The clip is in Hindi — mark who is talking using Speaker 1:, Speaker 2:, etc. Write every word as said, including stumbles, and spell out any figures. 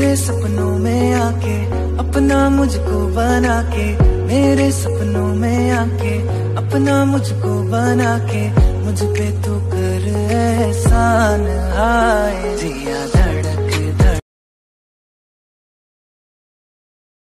Speaker 1: मेरे सपनों में आके अपना मुझको बना के, मेरे सपनों में आके अपना मुझको बना के, मुझ पे तू कर एहसान आए जी।